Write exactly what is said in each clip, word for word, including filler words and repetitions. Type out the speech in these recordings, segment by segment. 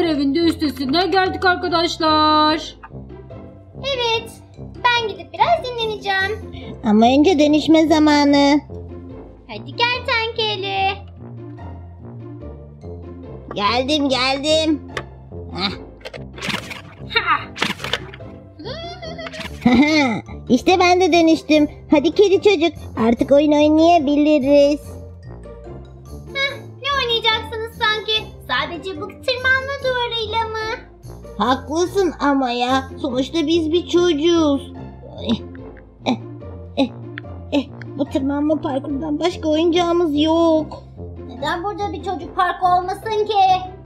görevin de üstesinden geldik arkadaşlar. Evet, ben gidip biraz dinleneceğim. Ama önce dönüşme zamanı. Hadi gel tenkeli. Geldim geldim. İşte ben de dönüştüm. Hadi kedi çocuk, artık oyun oynayabiliriz. Heh, ne oynayacaksınız sanki? Sadece bu tırmanma duvarıyla mı? Haklısın ama ya, sonuçta biz bir çocuğuz. Eh, eh, eh, eh. Bu tırmanma parkurundan başka oyuncağımız yok. Neden burada bir çocuk parkı olmasın ki?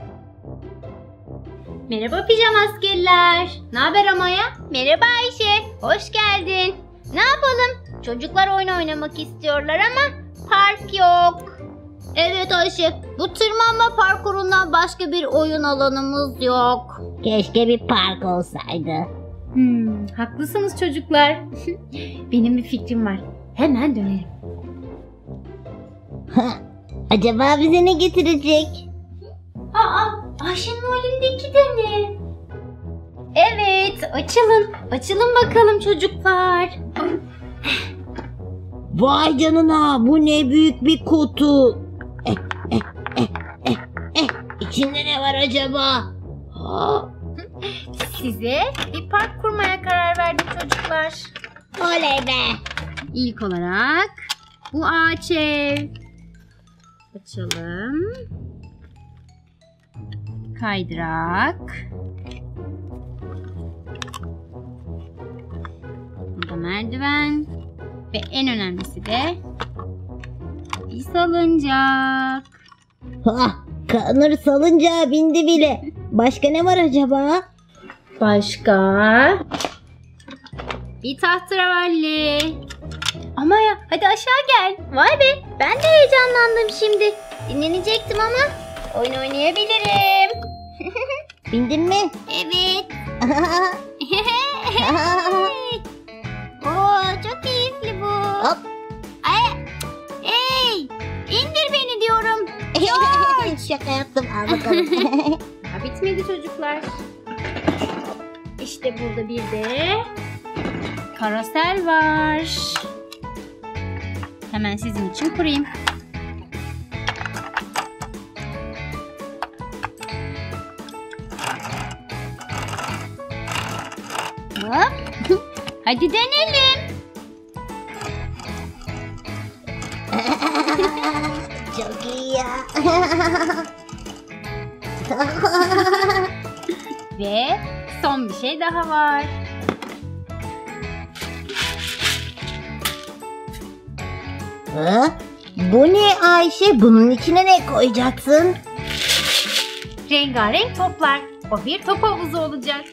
Merhaba pijama askerler. Ne haber Amaya? Merhaba Ayşe. Hoş geldin. Ne yapalım? Çocuklar oyun oynamak istiyorlar ama park yok. Evet Ayşe. Bu tırmanma parkurundan başka bir oyun alanımız yok. Keşke bir park olsaydı. Hmm, haklısınız çocuklar. Benim bir fikrim var. Hemen dönelim. Acaba bize ne getirecek? Aa, Ayşe'nin o elindeki de ne? Evet, açılın. Açılın bakalım çocuklar. Vay canına, bu ne büyük bir kutu. Eh, eh, eh, eh, eh. İçinde ne var acaba? Ha, Size bir park kurmaya karar verdik çocuklar. oley be. İlk olarak bu ağaç ev. Açalım. Kaydırak. Burada merdiven. Ve en önemlisi de bir salıncak. Ha, Kanır salıncağa bindi bile. Başka ne var acaba? Başka bir tahterevalli. Ama ya hadi aşağı gel. Vay be, ben de heyecanlandım şimdi. Dinlenecektim ama oyun oynayabilirim. Bindin mi? Evet. Oo, çok keyifli bu. Hop. Ay, hey, indir beni diyorum. Şaka yaptım, al bakalım. Ha, bitmedi çocuklar. İşte burada bir de karosel var. Hemen sizin için kurayım. Hop. Hadi dönelim. Çok iyi ya. Ve son bir şey daha var. Ha? Bu ne Ayşe? Bunun içine ne koyacaksın? Rengarenk toplar. O bir top havuzu olacak.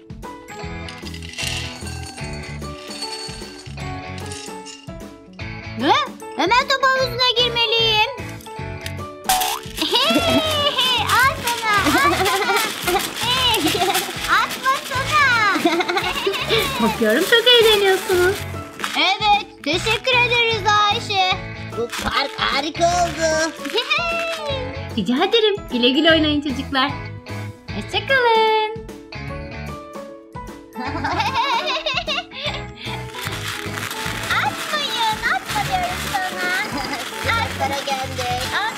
Ne? Hemen top havuzuna girmeliyim. Al sana, al sana. Hey, atmasana. Bakıyorum çok eğleniyorsunuz. Evet, teşekkür ederiz Ayşe. Bu park harika oldu. Rica ederim. Güle güle oynayın çocuklar. Hoşçakalın. Atmayın, atma diyorum sana. Para geldi. Aa,